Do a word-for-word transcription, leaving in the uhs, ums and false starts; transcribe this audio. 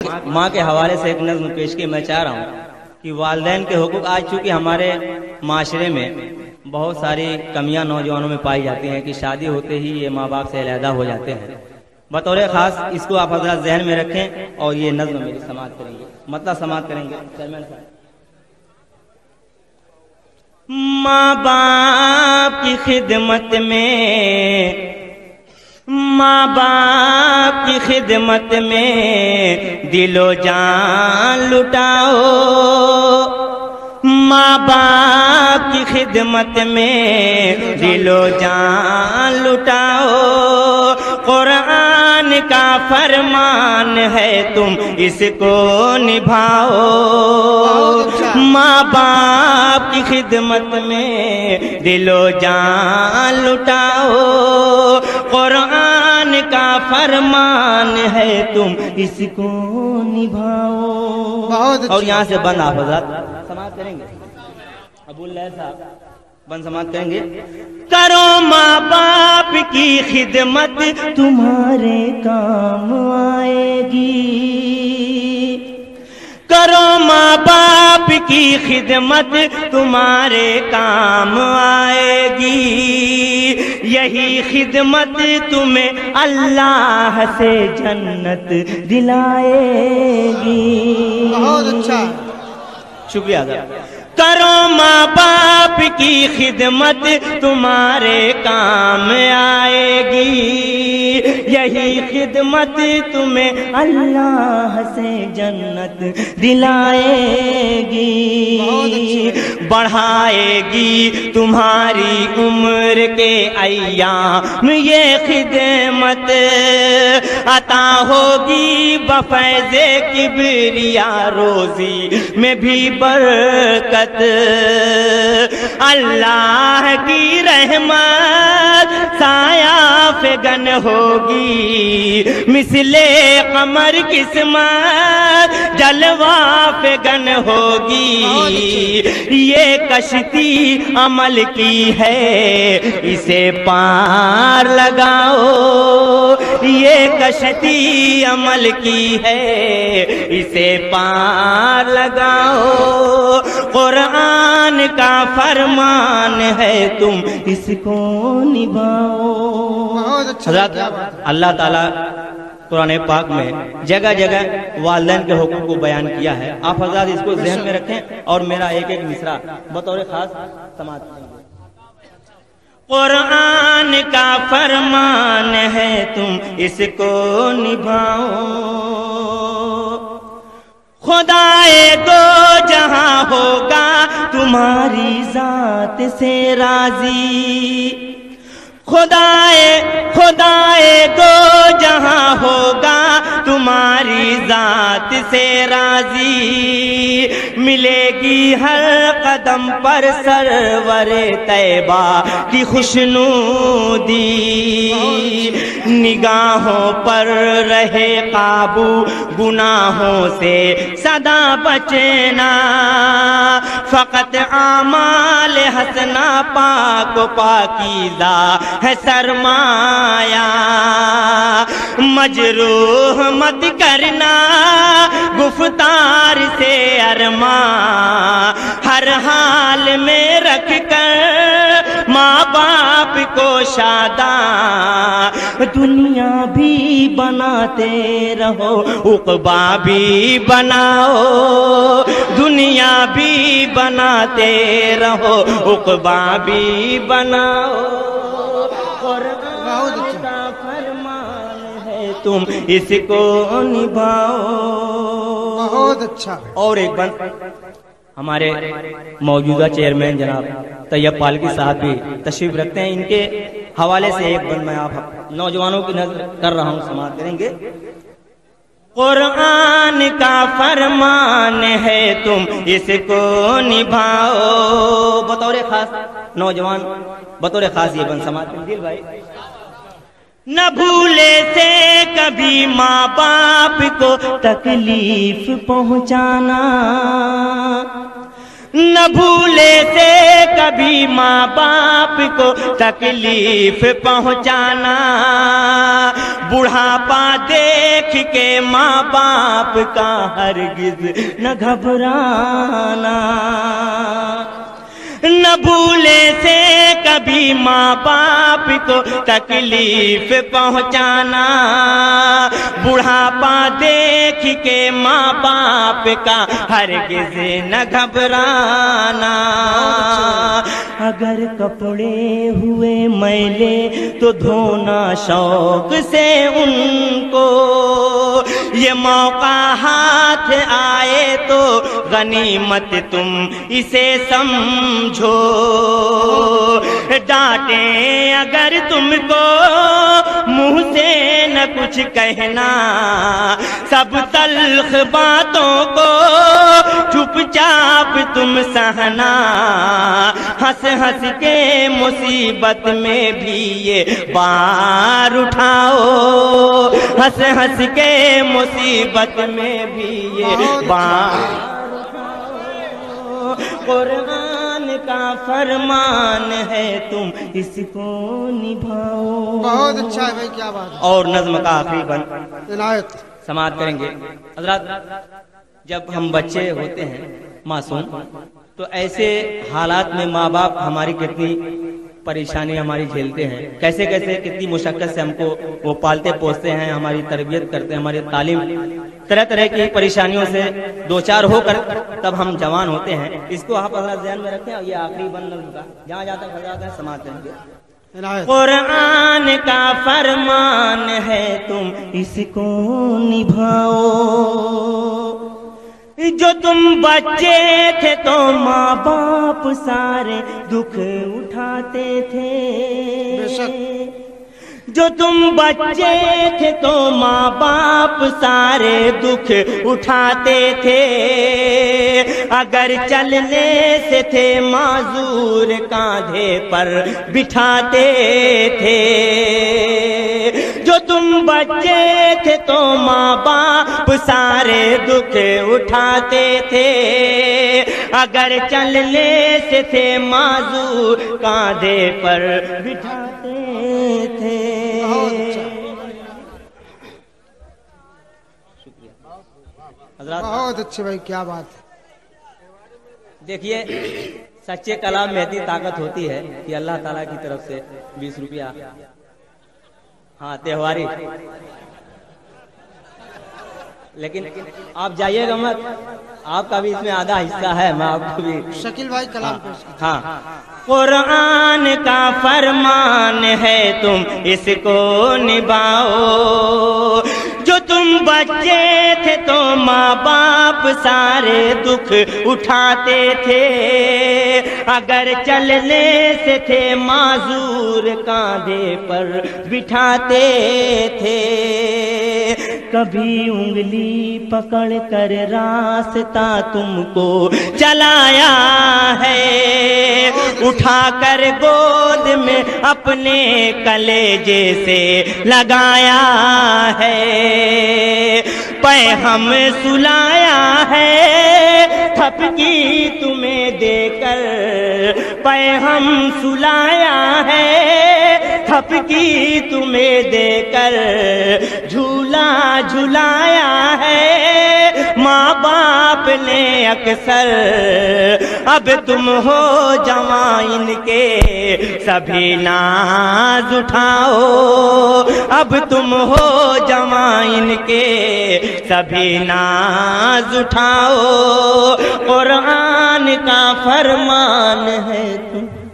ماں کے حوالے سے ایک نظم پیش کی میں چاہ رہا ہوں کہ والدین کے حقوق آج چونکہ ہمارے معاشرے میں بہت ساری کمیاں نوجوانوں میں پائی جاتی ہیں کہ شادی ہوتے ہی یہ ماں باپ سے علیحدہ ہو جاتے ہیں. بطور خاص اس کو آپ حضرات ذہن میں رکھیں اور یہ نظم میری سماعت کریں گے، مطلب سماعت کریں گے. چیئرمین صاحب، ماں باپ کی خدمت میں، ماں باپ کی خدمت میں دل و جان لٹاؤ، ماں باپ کی خدمت میں دل و جان لٹاؤ. قرآن کا فرمان ہے تم اس کو نبھاؤ، ماں باپ کی خدمت میں دل و جان لٹاؤ. قرآن کا فرمان ہے تم اس کو نبھاؤ. اور یہاں سے بند آپ حضرات سماعت کریں گے. ابو اللہ صاحب بند سماعت کریں گے. کرو ماں باپ کی خدمت تمہارے کام آئے گی، کرو ماں باپ کی خدمت تمہارے کام آئے گی. یہی خدمت تمہیں اللہ سے جنت دلائے گی. بہت اچھا، شکریہ حضرت. کرو ماں باپ کی خدمت تمہارے کام آئے گی، یہی خدمت تمہیں اللہ سے جنت دلائے گی. بڑھائے گی تمہاری عمر کے ایام یہ خدمت، عطا ہوگی بفیض کبریا روزی میں بھی برکت. اللہ کی رحمت سایہ فگن ہوگی، مثل قمر قسمت جلوہ فگن ہوگی. یہ کشتی عمل کی ہے اسے پار لگاؤ، یہ کشتی عمل کی ہے اسے پار لگاؤ. قرآن کا فرمان ہے تم اس کو نبھاؤ. حضرت اللہ تعالیٰ قرآن پاک میں جگہ جگہ والدین کے حقوق کو بیان کیا ہے. آپ حضرات اس کو ذہن میں رکھیں اور میرا ایک ایک مصرع بطور خاص سماعت کریں. قرآن کا فرمان ہے تم اس کو نبھاؤ، خدائے دو جہاں ہوگا تمہاری ذات سے راضی، خدائے خدائے دو جہاں ہوگا تمہاری ذات سے راضی. ملے گی ہر قدم پر سرور طیبہ کی خوشنودی، نگاہوں پر رہے قابو گناہوں سے سدا بچنا. فقط اعمال حسنہ پاک و پاکیزہ ہے سرمایہ. مجروح مت کرنا گفتار سے ارماں، ہر حال میں رکھ کر ماں باپ کو شاداں. دنیا بھی بناتے رہو عقبہ بھی بناؤ، دنیا بھی بناتے رہو عقبہ بھی بناؤ. قرآن کا فرمان ہے تم اس کو نبھاؤ. بہت اچھا. اور ایک بند ہمارے موجودہ چیئرمین جناب طیب پالکی صاحب بھی تشریف رکھتے ہیں، ان کے حوالے سے ایک بند میں آپ نوجوانوں کی نظر کر رہا ہوں، سماعت کریں گے. قرآن کا فرمان ہے تم اس کو نبھاؤ. بطور خاص نوجوان بطور خاص یہ بند سماعت کریں. دل بھائی، نہ بھولے سے کبھی ماں باپ کو تکلیف پہنچانا، نہ بھولے سے کبھی ماں باپ کو تکلیف پہنچانا. बुढ़ापा देख के माँ बाप का हरगिज न घबराना, न भूले से कभी माँ बाप को तकलीफ पहुँचाना। बुढ़ापा देख के माँ बाप का हरगिज न घबराना। अगर कपड़े हुए मैले तो धोना शौक से उनको, ये मौका हाथ आए तो गनीमत तुम इसे समझो। डांटे अगर तुमको मुंह से न कुछ कहना, सब तल्ख बातों को चुपचाप तुम सहना। हंस हंस के मुसीबत में भी ये बार उठाओ, हंस हंस के मुसीबत में भी ये बार उठाओ। कुरान का फरमान है तुम इसको निभाओ। बहुत अच्छा है भाई, क्या बात है। और नज़्म का आखिरी बंद इनायत समाप्त करेंगे। हज़रात, जब हम बच्चे होते हैं मासूम, तो ऐसे हालात में माँ बाप हमारी कितनी परेशानी हमारी झेलते हैं, कैसे कैसे कितनी मुशक्कत से हमको वो पालते पोसते हैं, हमारी तरबियत करते हैं, हमारी तालीम, तरह तरह की परेशानियों से दो चार होकर तब हम जवान होते हैं। इसको आप अपना ध्यान में रखें। और ये आखिरी बंद का जहाँ जहाँ तक हज़रात हैं समाप्त करेंगे। कुरान का फरमान है तुम इसको निभाओ। जो तुम बच्चे थे तो माँ बाप सारे दुख उठाते थे, जो तुम बच्चे थे तो माँ बाप सारे दुख उठाते थे। अगर चलने से थे माजूर कांधे पर बिठाते थे। जो तुम बच्चे थे तो माँ बाप सारे दुख उठाते थे। अगर चलने से थे माजूर कांधे पर बिठाते थे। बहुत अच्छे भाई, क्या बात है। देखिए, सच्चे कलाम में इतनी ताकत होती है कि अल्लाह ताला की तरफ से बीस रुपया, हाँ त्योहारी, लेकिन आप जाइएगा मत, आपका भी इसमें आधा हिस्सा है। मैं आपको भी शकील भाई कलाम हाँ, पेश कीजिए। हाँ। कुरान का फरमान है तुम इसको निभाओ। जो तुम बच्चे थे तो माँ बाप सारे दुख उठाते थे। अगर चलने से थे माजूर कांधे पर बिठाते थे। कभी उंगली पकड़ कर रास्ता तुमको चलाया है, उठाकर गोद में अपने कलेजे से लगाया है। पै हम सुलाया है थपकी तुम्हें देकर, पै हम सुलाया है थपकी तुम्हें देकर। झूला झुलाया है माँ बाप ने अक्सर। अब तुम हो जवां इनके सभी नाज उठाओ। अब तुम हो जवां इनके सभी नाज उठाओ। कुरान का फरमान है तुम